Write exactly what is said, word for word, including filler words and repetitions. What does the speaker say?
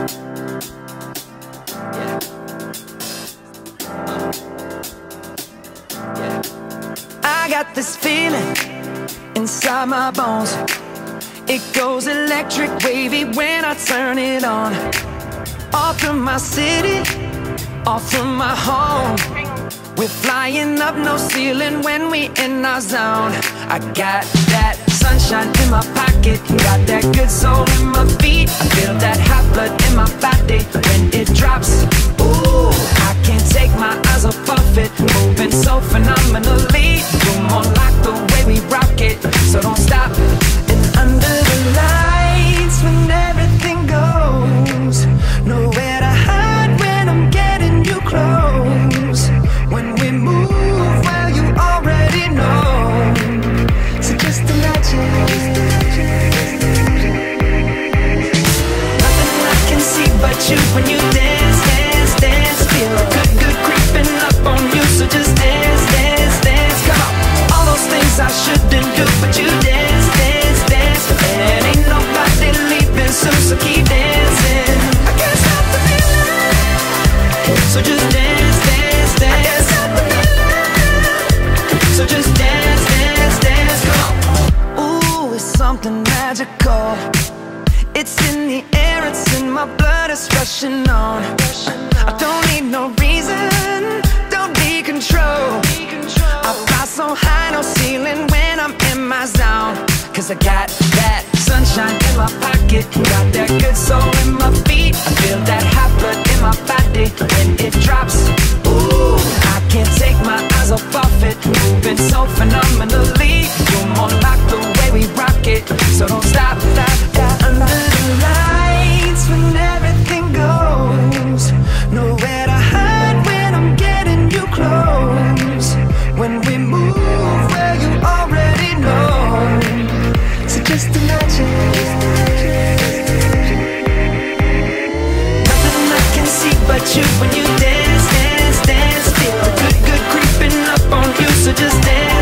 I got this feeling inside my bones. It goes electric wavy when I turn it on. All through my city, all through my home. We're flying up, no ceiling when we in our zone. I got that sunshine in my pocket, got that good soul in my feet. I feel that hot blood in my body when it drops. Ooh, I can't take my eyes off of it, moving so phenomenally. You're more like the way we rock it, so don't stop. And under the lights, when everything goes, nowhere to hide when I'm getting you close. When we move, well, you already know. So just imagine. Nothing I can see but you when you dance, dance, dance. Feel good, good creeping up on you. So just dance, dance, dance. Come on. All those things I shouldn't do, but you dance, dance, dance. And ain't nobody leaving soon, so keep dancing. I can't stop the feeling. So just dance, dance, dance. I can't stop the feeling. So just dance, dance, dance. Come on. Ooh, it's something magical. It's in the air, it's in my blood, it's rushing on. I don't need no reason, don't need control. I fly so high, no ceiling when I'm in my zone. Cause I got that sunshine in my pocket, got that good soul in my feet. I feel that hot blood in my body when it drops. Ooh, I can't take my eyes off of it, moving so phenomenally. You're more like the way we rock it, so don't stop, stop, stop. Under the lights, when everything goes, nowhere to hide when I'm getting you close. When we move, well, you already know. So just imagine. Nothing I can see but you when you dance, dance, dance. Feel good, good creeping up on you, so just dance.